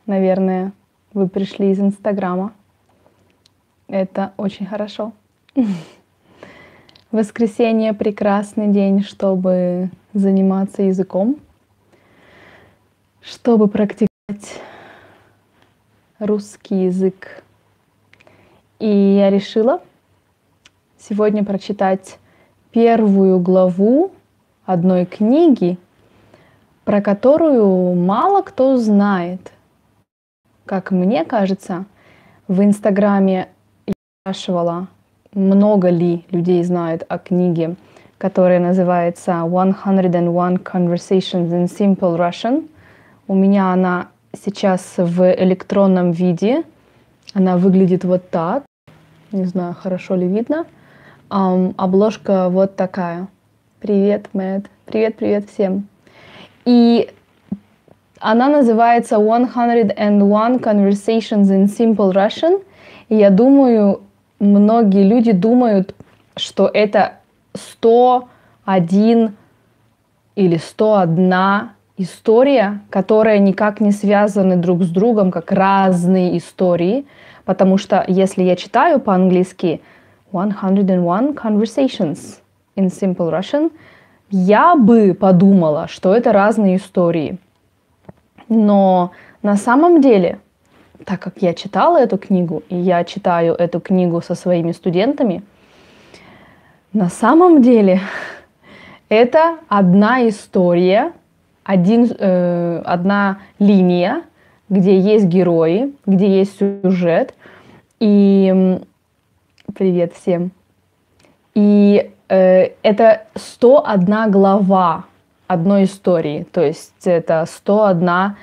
Наверное, вы пришли из Инстаграма. Это очень хорошо. Воскресенье — прекрасный день, чтобы заниматься языком, чтобы практиковать русский язык. И я решила сегодня прочитать первую главу одной книги, про которую мало кто знает. Как мне кажется, в Инстаграме я спрашивала, много ли людей знают о книге, которая называется «101 Conversations in Simple Russian». У меня она сейчас в электронном виде. Она выглядит вот так. Не знаю, хорошо ли видно. Обложка вот такая. Привет, Мэтт. Привет всем. И она называется «101 Conversations in Simple Russian». И я думаю, многие люди думают, что это 101 или 101 история, которые никак не связаны друг с другом, как разные истории. Потому что если я читаю по-английски 101 Conversations in Simple Russian, я бы подумала, что это разные истории. Но на самом деле, так как я читала эту книгу, и я читаю эту книгу со своими студентами, на самом деле это одна история, одна линия, где есть герои, где есть сюжет. И привет всем. И это 101 глава одной истории, то есть это 101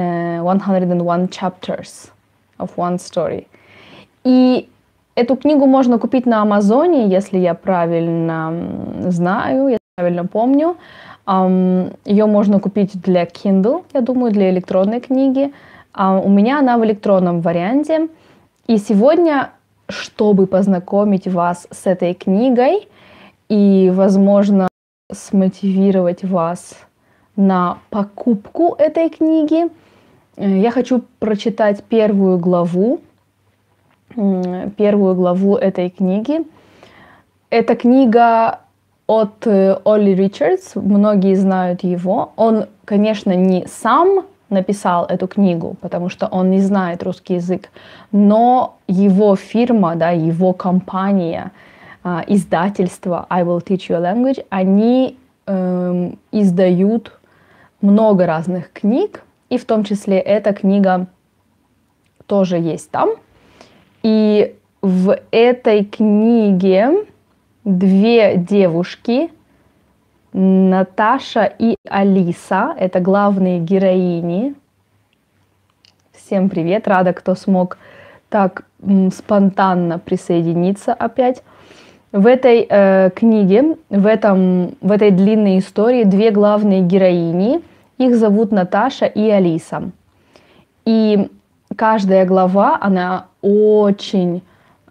chapters of one story. И эту книгу можно купить на Амазоне, если я правильно знаю, я правильно помню. Ее можно купить для Kindle, я думаю, для электронной книги. У меня она в электронном варианте. И сегодня, чтобы познакомить вас с этой книгой и, возможно, смотивировать вас на покупку этой книги, я хочу прочитать первую главу этой книги. Это книга от Олли Ричардс, многие знают его. Он, конечно, не сам написал эту книгу, потому что он не знает русский язык, но его фирма, его компания, издательство I Will Teach You a Language, они издают много разных книг, и в том числе эта книга тоже есть там. И в этой книге две девушки, Наташа и Алиса, это главные героини. Всем привет, рада, кто смог так спонтанно присоединиться опять. В этой книге, в этой длинной истории две главные героини. Их зовут Наташа и Алиса. И каждая глава, она очень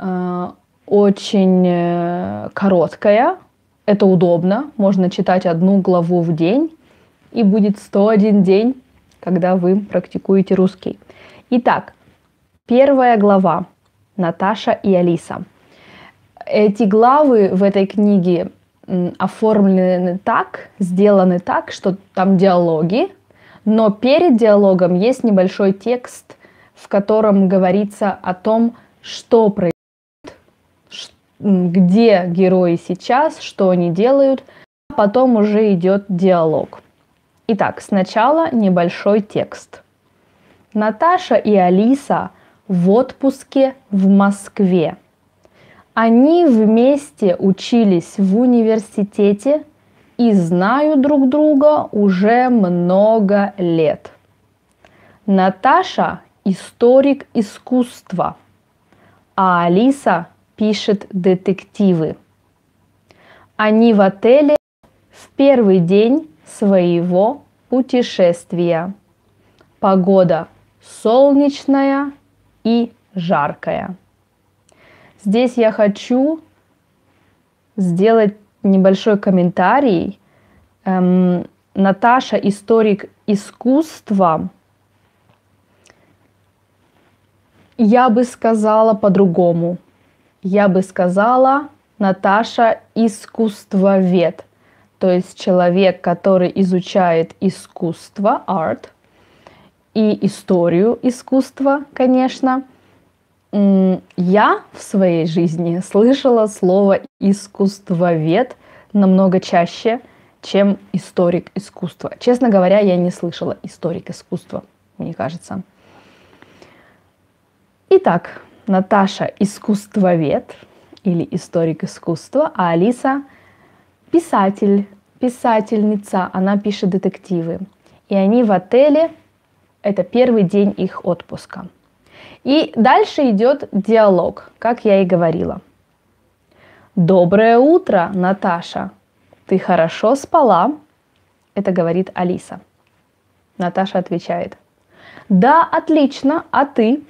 короткая. Это удобно. Можно читать одну главу в день. И будет 101 день, когда вы практикуете русский. Итак, первая глава. Наташа и Алиса. Эти главы в этой книге оформлены так, сделаны так, что там диалоги, но перед диалогом есть небольшой текст, в котором говорится о том, что происходит, где герои сейчас, что они делают, а потом уже идет диалог. Итак, сначала небольшой текст. Наташа и Алиса в отпуске в Москве. Они вместе учились в университете и знают друг друга уже много лет. Наташа – историк искусства, а Алиса пишет детективы. Они в отеле в первый день своего путешествия. Погода солнечная и жаркая. Здесь я хочу сделать небольшой комментарий. Наташа, историк искусства, Я бы сказала по-другому. Я бы сказала, Наташа искусствовед. То есть человек, который изучает искусство, art, и историю искусства, конечно. Я в своей жизни слышала слово искусствовед намного чаще, чем историк искусства. Честно говоря, я не слышала историк искусства, мне кажется. Итак, Наташа искусствовед или историк искусства, а Алиса писатель, писательница. Она пишет детективы. И они в отеле, это первый день их отпуска. И дальше идет диалог, как я и говорила. Доброе утро, Наташа. Ты хорошо спала? Это говорит Алиса. Наташа отвечает. Да, отлично, а ты?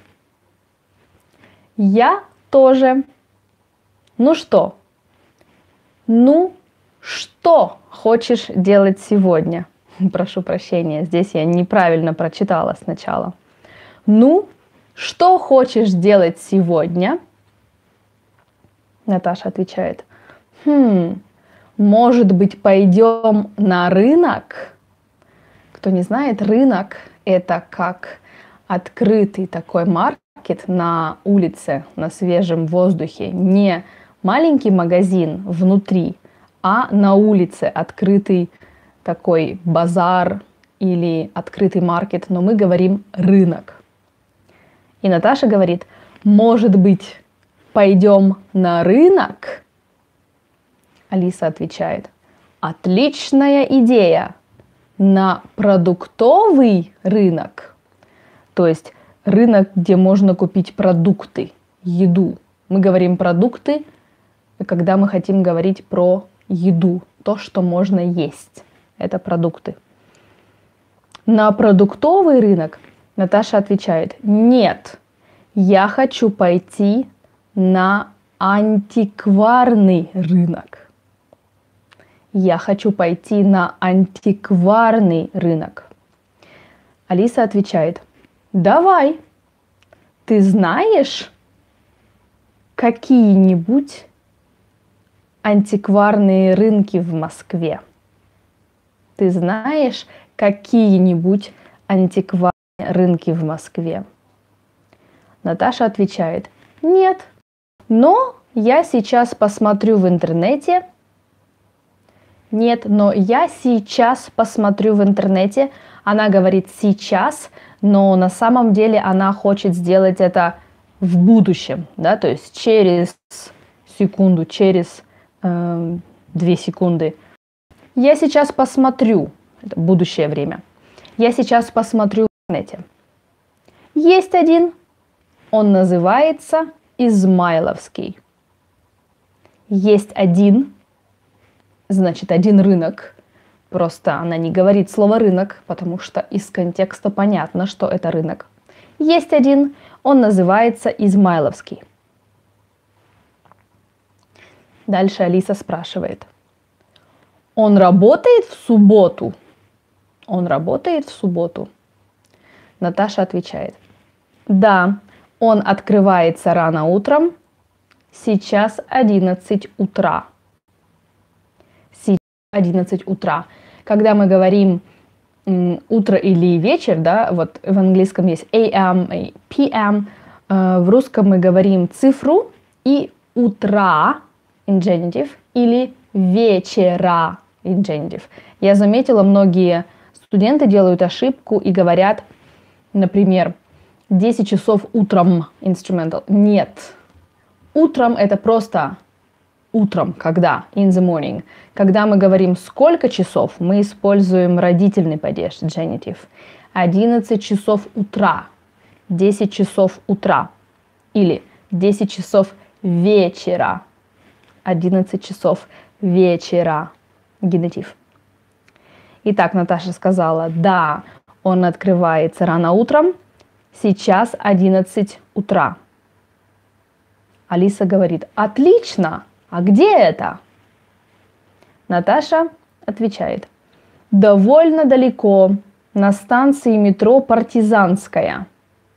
Я тоже. Ну что? Ну, что хочешь делать сегодня? Прошу прощения, здесь я неправильно прочитала сначала. Ну, что хочешь делать сегодня? Наташа отвечает. Может быть, пойдем на рынок? Кто не знает, рынок – это как открытый такой маркет на улице, на свежем воздухе. Не маленький магазин внутри, а на улице открытый такой базар или открытый маркет, но мы говорим рынок. И Наташа говорит, может быть, пойдем на рынок? Алиса отвечает, отличная идея, на продуктовый рынок, то есть рынок, где можно купить продукты, еду. Мы говорим продукты, когда мы хотим говорить про еду, то, что можно есть, это продукты. На продуктовый рынок Наташа отвечает, нет, я хочу пойти на антикварный рынок. Я хочу пойти на антикварный рынок. Алиса отвечает, давай, ты знаешь какие-нибудь антикварные рынки в Москве? Ты знаешь какие-нибудь антикварные рынки в Москве? Наташа отвечает, нет, но я сейчас посмотрю в интернете. Нет, но я сейчас посмотрю в интернете. Она говорит сейчас, но на самом деле она хочет сделать это в будущем, да, то есть через секунду, через 2 секунды. Я сейчас посмотрю, это будущее время. Я сейчас посмотрю в интернете. Есть один, он называется Измайловский. Есть один, значит, один рынок. Просто она не говорит слово рынок, потому что из контекста понятно, что это рынок. Есть один, он называется Измайловский. Дальше Алиса спрашивает. Он работает в субботу? Он работает в субботу? Наташа отвечает. Да, он открывается рано утром. Сейчас 11 утра. 11 утра. Когда мы говорим утро или вечер, да, вот в английском есть AM и PM, в русском мы говорим цифру и утра, infinitive, или вечера, infinitive. Я заметила, многие студенты делают ошибку и говорят, например, 10 часов утром, instrumental. Нет. Утром это просто утром, когда, in the morning. Когда мы говорим сколько часов, мы используем родительный падеж, genitive. 11 часов утра, 10 часов утра или 10 часов вечера, 11 часов вечера, генитив. Итак, Наташа сказала, да, он открывается рано утром, сейчас 11 утра. Алиса говорит, отлично! А где это? Наташа отвечает. Довольно далеко, на станции метро Партизанская.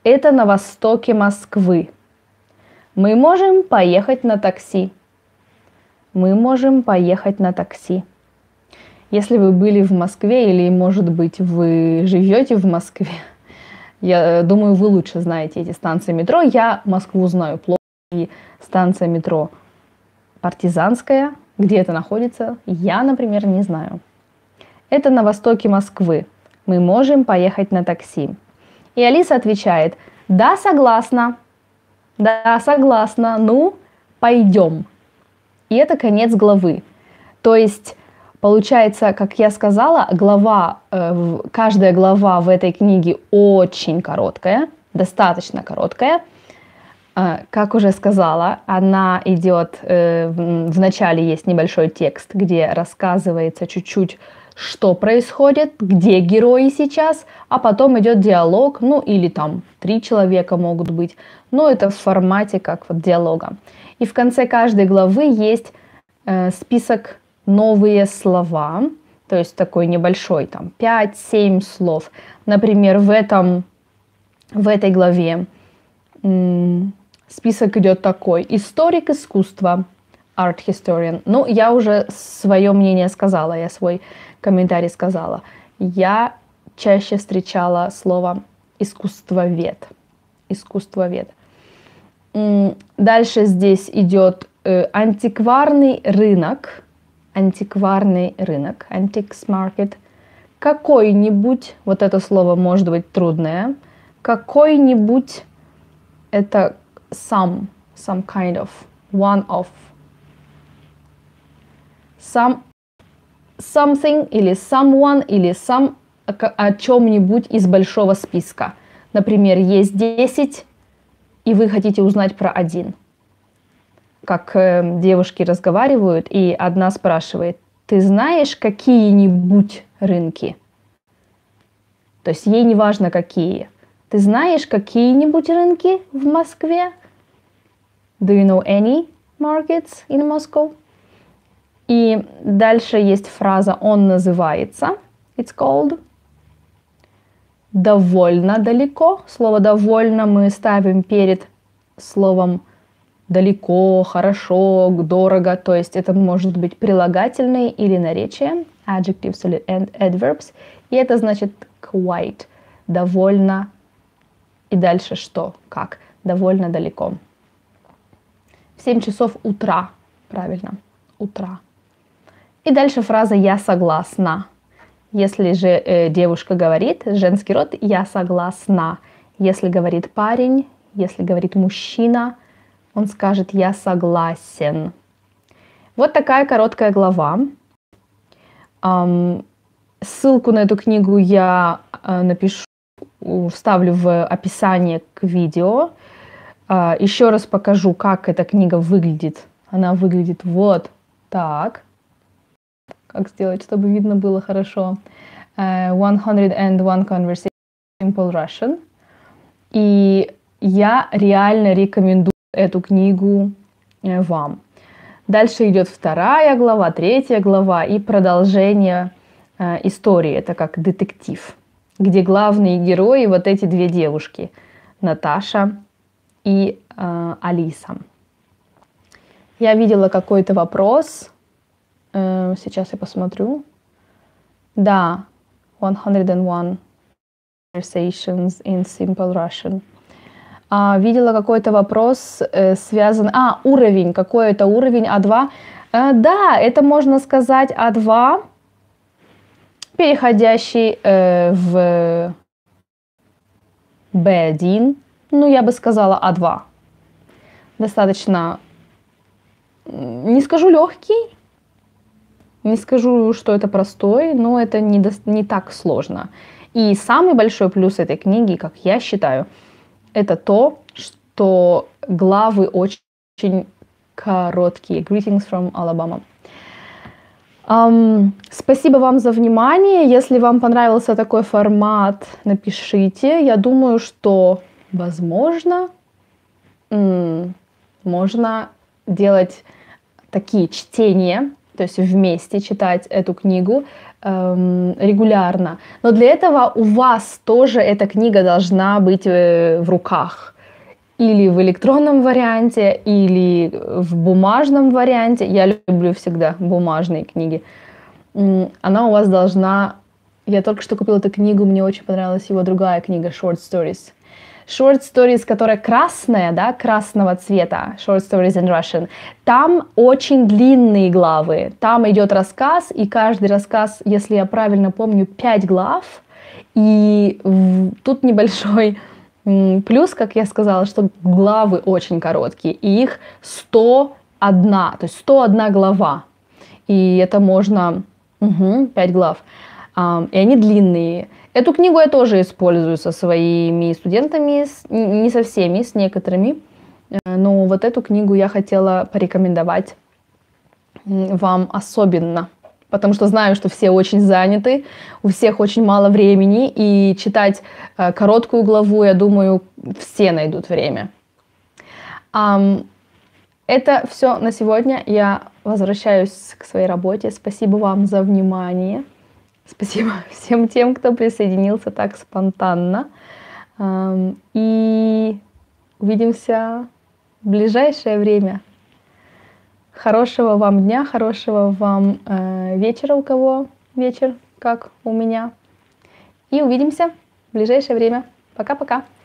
Это на востоке Москвы. Мы можем поехать на такси. Мы можем поехать на такси. Если вы были в Москве или, может быть, вы живете в Москве, я думаю, вы лучше знаете эти станции метро. Я Москву знаю плохо. И станция метро Партизанская, где это находится, я, например, не знаю. Это на востоке Москвы. Мы можем поехать на такси. И Алиса отвечает: да, согласна. Да, согласна. Ну, пойдем. И это конец главы. То есть, получается, как я сказала, каждая глава в этой книге очень короткая, достаточно короткая. Как уже сказала, она идет, в начале есть небольшой текст, где рассказывается чуть-чуть, что происходит, где герои сейчас, а потом идет диалог, ну или там 3 человека могут быть, но это в формате как вот диалога. И в конце каждой главы есть список новые слова, то есть такой небольшой, там 5-7 слов. Например, в этой главе список идет такой: историк искусства, art historian. Ну, я уже свое мнение сказала, я свой комментарий сказала. Я чаще встречала слово искусствовед. Искусствовед. Дальше здесь идет антикварный рынок. Антикварный рынок. Antiques market. Какой-нибудь, вот это слово может быть трудное. Какой-нибудь, это some kind of, one of. Something или someone или some о чем-нибудь из большого списка. Например, есть 10, и вы хотите узнать про один. Как девушки разговаривают, и одна спрашивает: ты знаешь какие-нибудь рынки? То есть ей не важно какие. Ты знаешь какие-нибудь рынки в Москве? Do you know any markets in Moscow? И дальше есть фраза «он называется», it's called. Довольно далеко. Слово «довольно» мы ставим перед словом далеко, хорошо, дорого. То есть это может быть прилагательные или наречия, adjectives или adverbs. И это значит quite, довольно. И дальше что? Как? Довольно далеко. В 7 часов утра. Правильно. Утра. И дальше фраза «я согласна». Если же девушка говорит, женский род, «я согласна». Если говорит парень, если говорит мужчина, он скажет «я согласен». Вот такая короткая глава. Ссылку на эту книгу я напишу, вставлю в описание к видео. Еще раз покажу, как эта книга выглядит. Она выглядит вот так. Как сделать, чтобы видно было хорошо. 101 Conversation Simple Russian. И я реально рекомендую эту книгу вам. Дальше идет 2 глава, 3 глава и продолжение истории. Это как детектив, где главные герои вот эти 2 девушки. Наташа и Алиса. Я видела какой-то вопрос. Сейчас я посмотрю. Да, 101 Conversations in Simple Russian. Видела какой-то вопрос, связан... уровень. Какой это уровень? А2? Да, это можно сказать А2, переходящий в Б1. Ну, я бы сказала А2. Достаточно, не скажу легкий, не скажу, что это простой, но это не так сложно. И самый большой плюс этой книги, как я считаю, это то, что главы очень короткие. Greetings from Alabama. Спасибо вам за внимание. Если вам понравился такой формат, напишите. Я думаю, что, возможно, можно делать такие чтения, то есть вместе читать эту книгу. регулярно. Но для этого у вас тоже эта книга должна быть в руках. Или в электронном варианте, или в бумажном варианте. Я люблю всегда бумажные книги. Она у вас должна... Я только что купила эту книгу, мне очень понравилась его другая книга Short Stories. Short Stories, которая красная, да, красного цвета, Short Stories in Russian, там очень длинные главы. Там идет рассказ, и каждый рассказ, если я правильно помню, 5 глав. И тут небольшой плюс, как я сказала, что главы очень короткие, и их 101, то есть 101 глава. И это можно... 5 глав. И они длинные. Эту книгу я тоже использую со своими студентами, не со всеми, с некоторыми. Но вот эту книгу я хотела порекомендовать вам особенно. Потому что знаю, что все очень заняты, у всех очень мало времени. И читать короткую главу, я думаю, все найдут время. Это все на сегодня. Я возвращаюсь к своей работе. Спасибо вам за внимание. Спасибо всем тем, кто присоединился так спонтанно. И увидимся в ближайшее время. Хорошего вам дня, хорошего вам вечера, у кого вечер, как у меня. И увидимся в ближайшее время. Пока-пока.